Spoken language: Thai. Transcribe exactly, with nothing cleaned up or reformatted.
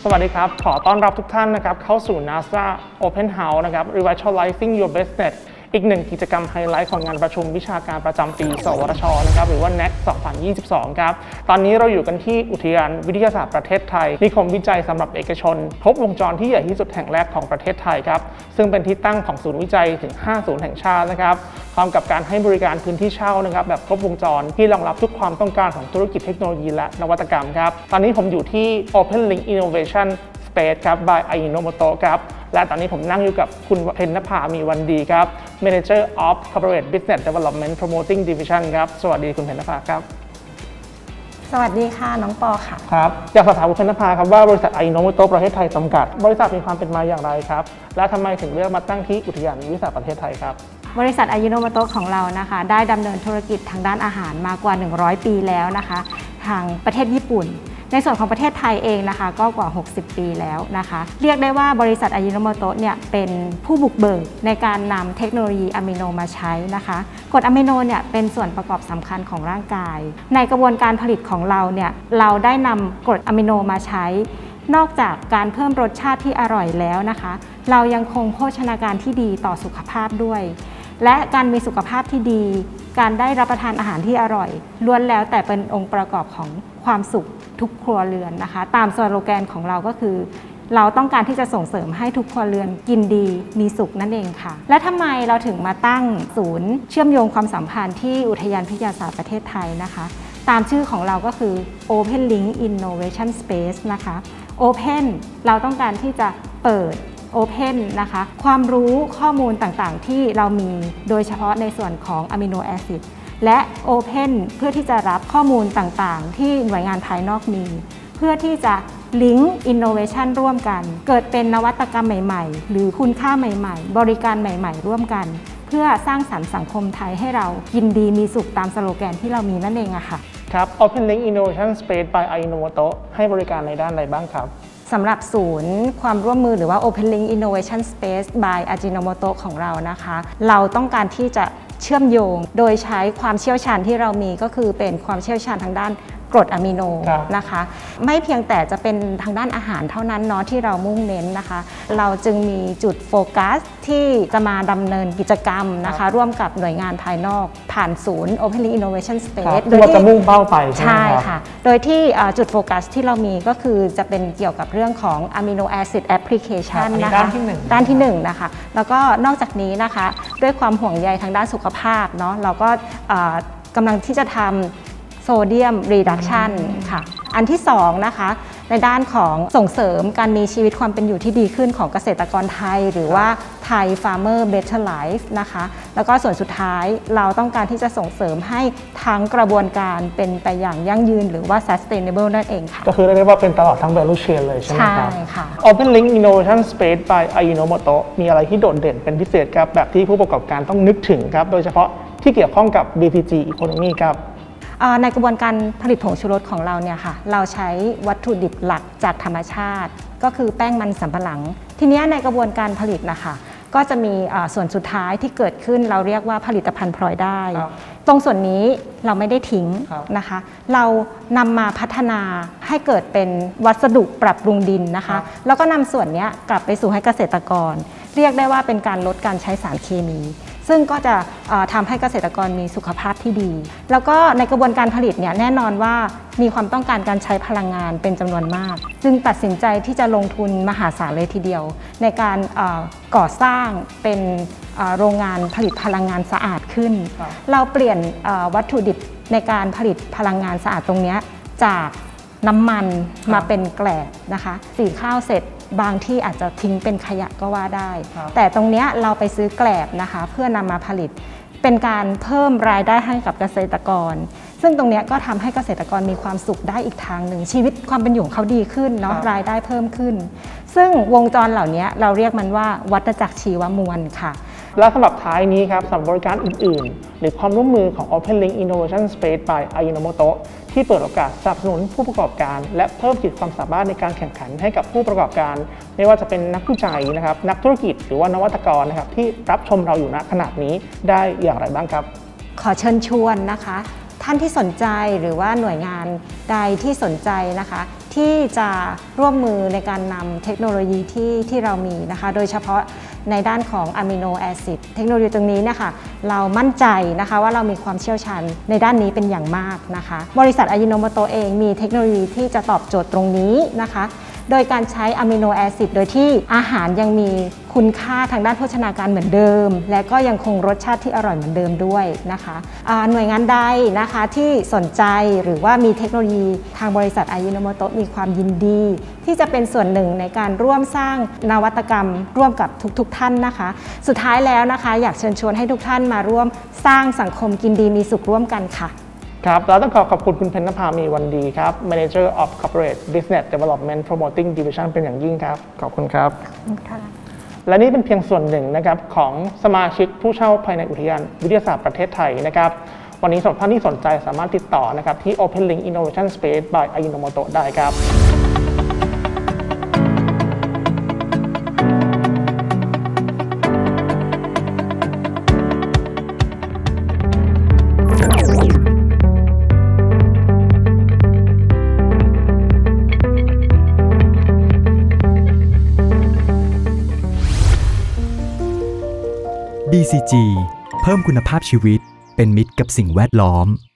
สวัสดีครับขอต้อนรับทุกท่านนะครับเข้าสู่ นาสดา Open House นะครับ Revitalizing Your Business อีกหนึ่งกิจกรรมไฮไลท์ของงานประชุมวิชาการประจำปี สวทช.นะครับหรือว่า เน็กซ์ สองพันยี่สิบสอง ครับตอนนี้เราอยู่กันที่อุทยานวิทยาศาสตร์ประเทศไทยนิคมวิจัยสำหรับเอกชนครบวงจรที่ใหญ่ที่สุดแห่งแรกของประเทศไทยครับซึ่งเป็นที่ตั้งของศูนย์วิจัยถึงห้าศูนย์แห่งชาตินะครับพร้อมกับการให้บริการพื้นที่เช่านะครับแบบครบวงจรที่รองรับทุกความต้องการของธุรกิจเทคโนโลยีและนวัตกรรมครับตอนนี้ผมอยู่ที่ Open Link Innovation Space ครับ by Ajinomoto ครับและตอนนี้ผมนั่งอยู่กับคุณเพ็ญนภามีวันดีครับ Manager of Corporate Business Development Promoting Division ครับสวัสดีคุณเพ็ญนภาครับสวัสดีค่ะน้องปอค่ะครับอยากสอบถามคุณเพ็ญนภาครับว่าบริษัท Ajinomoto ประเทศไทยจำกัดบริษัทมีความเป็นมาอย่างไรครับและทำไมถึงเลือกมาตั้งที่อุทยานวิทยาศาสตร์ประเทศไทยครับบริษัท Ajinomoto ของเรานะคะได้ดำเนินธุรกิจทางด้านอาหารมากว่าหนึ่งร้อยปีแล้วนะคะทางประเทศญี่ปุ่นในส่วนของประเทศไทยเองนะคะก็กว่าหกสิบปีแล้วนะคะเรียกได้ว่าบริษัท Ajinomoto เนี่ยเป็นผู้บุกเบิกในการนำเทคโนโลยีอะมิโนมาใช้นะคะกรดอะมิโนเนี่ยเป็นส่วนประกอบสำคัญของร่างกายในกระบวนการผลิตของเราเนี่ยเราได้นำกรดอะมิโนมาใช้นอกจากการเพิ่มรสชาติที่อร่อยแล้วนะคะเรายังคงโภชนาการที่ดีต่อสุขภาพด้วยและการมีสุขภาพที่ดีการได้รับประทานอาหารที่อร่อยล้วนแล้วแต่เป็นองค์ประกอบของความสุขทุกครัวเรือนนะคะตามสโลแกนของเราก็คือเราต้องการที่จะส่งเสริมให้ทุกครัวเรือนกินดีมีสุขนั่นเองค่ะและทำไมเราถึงมาตั้งศูนย์เชื่อมโยงความสัมพันธ์ที่อุทยานวิทยาศาสตร์ประเทศไทยนะคะตามชื่อของเราก็คือ Open Link Innovation Space นะคะ Open เราต้องการที่จะเปิดOpen นะคะความรู้ข้อมูลต่างๆที่เรามีโดยเฉพาะในส่วนของอะมิโนแอซิดและ Open เพื่อที่จะรับข้อมูลต่างๆที่หน่วยงานภายนอกมีเพื่อที่จะลิงก์ Innovation ร่วมกันเกิดเป็นนวัตกรรมใหม่ๆหรือคุณค่าใหม่ๆบริการใหม่ๆร่วมกันเพื่อสร้างสรรค์สังคมไทยให้เรากินดีมีสุขตามสโลแกนที่เรามีนั่นเองอะค่ะครับ Open Link Innovation Space by Ajinomoto ให้บริการในด้านใดบ้างครับสำหรับศูนย์ความร่วมมือหรือว่า Open Link Innovation Space by Ajinomoto ของเรานะคะเราต้องการที่จะเชื่อมโยงโดยใช้ความเชี่ยวชาญที่เรามีก็คือเป็นความเชี่ยวชาญทางด้านกรดอะมิโนนะคะไม่เพียงแต่จะเป็นทางด้านอาหารเท่านั้นเนาะที่เรามุ่งเน้นนะคะเราจึงมีจุดโฟกัสที่จะมาดำเนินกิจกรรมนะคะร่วมกับหน่วยงานภายนอกผ่านศูนย์ Open Link Innovation Space โดยที่จะมุ่งเป้าไปใช่ค่ะโดยที่จุดโฟกัสที่เรามีก็คือจะเป็นเกี่ยวกับเรื่องของ Amino Acid Application นะคะด้านที่หนึ่งด้านที่หนึ่งนะคะแล้วก็นอกจากนี้นะคะด้วยความห่วงใยทางด้านสุขภาพเนาะเราก็กำลังที่จะทำโซเดียมรีดักชันค่ะอันที่สองนะคะในด้านของส่งเสริมการมีชีวิตความเป็นอยู่ที่ดีขึ้นของเกษตรกรไทยหรือว่าไทย Farmer Better Life นะคะแล้วก็ส่วนสุดท้ายเราต้องการที่จะส่งเสริมให้ทั้งกระบวนการเป็นไปอย่างยั่งยืนหรือว่า sustainable นั่นเองค่ะก็คือเรียกว่าเป็นตลอดทั้ง value chain เลยใช่ไหมครับใช่ค่ะ Open Link Innovation Space by Ajinomoto มีอะไรที่โดดเด่นเป็นพิเศษครับแบบที่ผู้ประกอบการต้องนึกถึงครับโดยเฉพาะที่เกี่ยวข้องกับ บี ที จี Economy ครับในกระบวนการผลิตผงชูรสของเราเนี่ยค่ะเราใช้วัตถุดิบหลักจากธรรมชาติก็คือแป้งมันสำปะหลังทีนี้ในกระบวนการผลิตนะคะก็จะมีส่วนสุดท้ายที่เกิดขึ้นเราเรียกว่าผลิตภัณฑ์พลอยได้ตรงส่วนนี้เราไม่ได้ทิ้งนะคะเรานำมาพัฒนาให้เกิดเป็นวัสดุปรับปรุงดินนะคะแล้วก็นำส่วนนี้กลับไปสู่ให้เกษตรกรเรียกได้ว่าเป็นการลดการใช้สารเคมีซึ่งก็จะทำให้เกษตรกรมีสุขภาพที่ดีแล้วก็ในกระบวนการผลิตเนี่ยแน่นอนว่ามีความต้องการการใช้พลังงานเป็นจำนวนมากจึงตัดสินใจที่จะลงทุนมหาศาลเลยทีเดียวในการก่อสร้างเป็นโรงงานผลิตพลังงานสะอาดขึ้นเราเปลี่ยนวัตถุดิบในการผลิตพลังงานสะอาดตรงนี้จากน้ำมันมาเป็นแกลบนะคะสีข้าวเสร็จบางที่อาจจะทิ้งเป็นขยะก็ว่าได้แต่ตรงนี้เราไปซื้อแกลบนะคะเพื่อนำมาผลิตเป็นการเพิ่มรายได้ให้กับเกษตรกรซึ่งตรงนี้ก็ทำให้เกษตรกรมีความสุขได้อีกทางหนึ่งชีวิตความเป็นอยู่ของเขาดีขึ้นเนาะรายได้เพิ่มขึ้นซึ่งวงจรเหล่านี้เราเรียกมันว่าวัฏจักรชีวมวลค่ะและสำหรับท้ายนี้ครับสำหรับบริการอื่นๆหรือความร่วมมือของ Open Link Innovation Space by Ajinomoto ที่เปิดโอกาสสนับสนุนผู้ประกอบการและเพิ่มขีดความสามารถในการแข่งขันให้กับผู้ประกอบการไม่ว่าจะเป็นนักวิจัยนะครับนักธุรกิจหรือว่านวัตกรนะครับที่รับชมเราอยู่ณขณะนี้ได้อย่างไรบ้างครับขอเชิญชวนนะคะท่านที่สนใจหรือว่าหน่วยงานใดที่สนใจนะคะที่จะร่วมมือในการนำเทคโนโลยีที่ที่เรามีนะคะโดยเฉพาะในด้านของอะมิโนแอซิดเทคโนโลยีตรงนี้นะคะเรามั่นใจนะคะว่าเรามีความเชี่ยวชาญในด้านนี้เป็นอย่างมากนะคะบริษัทอายิโนโมโตะเองมีเทคโนโลยีที่จะตอบโจทย์ตรงนี้นะคะโดยการใช้อะมิโนแอซิดโดยที่อาหารยังมีคุณค่าทางด้านโภชนาการเหมือนเดิมและก็ยังคงรสชาติที่อร่อยเหมือนเดิมด้วยนะคะหน่วยงานใดนะคะที่สนใจหรือว่ามีเทคโนโลยีทางบริษัทอายิโนโมโตะมีความยินดีที่จะเป็นส่วนหนึ่งในการร่วมสร้างนวัตกรรมร่วมกับทุกๆท่านนะคะสุดท้ายแล้วนะคะอยากเชิญชวนให้ทุกท่านมาร่วมสร้างสังคมกินดีมีสุขร่วมกันค่ะครับเราต้องขอขอบคุณคุณเพ็ญนภามีวันดีครับ Manager of Corporate Business Development Promoting Division เป็นอย่างยิ่งครับขอบคุณครับขอบคุณค่ะและนี่เป็นเพียงส่วนหนึ่งนะครับของสมาชิกผู้เช่าภายในอุทยานวิทยาศาสตร์ประเทศไทยนะครับวันนี้สำหรับท่านที่สนใจสามารถติดต่อนะครับที่ Open Link Innovation Space by Ajinomoto ได้ครับบี ซี จี เพิ่มคุณภาพชีวิตเป็นมิตรกับสิ่งแวดล้อม